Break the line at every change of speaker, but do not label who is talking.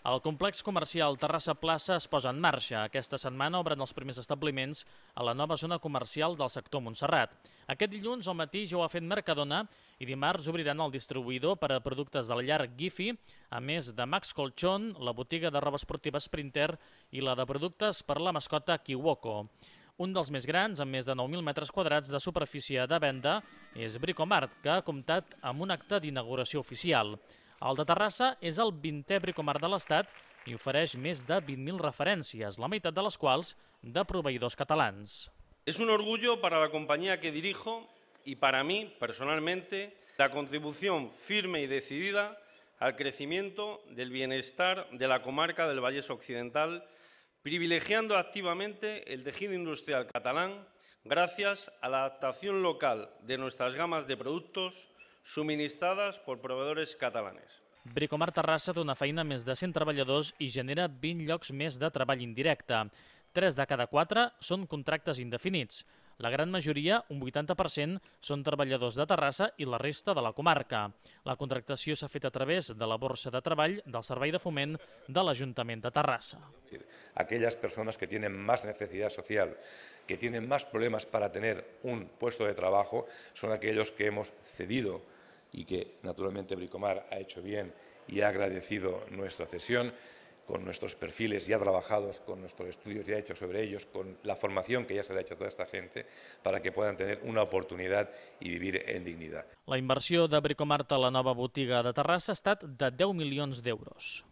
El complex comercial Terrassa Plaça es posa en marxa. Aquesta setmana obren els primers establiments a la nova zona comercial del sector Montserrat. Aquest dilluns al matí ja ho ha fet Mercadona i dimarts obriran el distribuïdor per a productes de la llar Gifi, a més de Max Colchón, la botiga de roba esportiva Sprinter i la de productes per la mascota Kiwoko. Un dels més grans, amb més de 9.000 metres quadrats de superfície de venda, és Bricomart, que ha comptat amb un acte d'inauguració oficial. El de Terrassa és el 20è Bricomart de l'Estat i ofereix més de 20.000 referències, la meitat de les quals de proveïdors catalans.
Es un orgullo para la compañía que dirijo y para mí, personalmente, la contribución firme y decidida al crecimiento del bienestar de la comarca del Vallès Occidental, privilegiando activamente el tejido industrial catalán gracias a la adaptación local de nuestras gamas de productos suministradas por proveedores catalanes.
Bricomart Terrassa dona feina a més de 100 treballadors i genera 20 llocs més de treball indirecte. 3 de cada 4 són contractes indefinits. La gran majoria, un 80%, són treballadors de Terrassa i la resta de la comarca. La contractació s'ha fet a través de la Borsa de Treball del Servei de Foment de l'Ajuntament de Terrassa.
Aquellas personas que tienen más necesidad social, que tienen más problemas para tener un puesto de trabajo, son aquellos que hemos cedido y que naturalmente Bricomart ha hecho bien y ha agradecido nuestra cesión con nuestros perfiles ya trabajados, con nuestros estudios ya hechos sobre ellos, con la formación que ya se le ha hecho a toda esta gente para que puedan tener una oportunidad y vivir en dignidad.
La inversió de Bricomart a la nova botiga de Terrassa ha estat de 10 milions d'euros.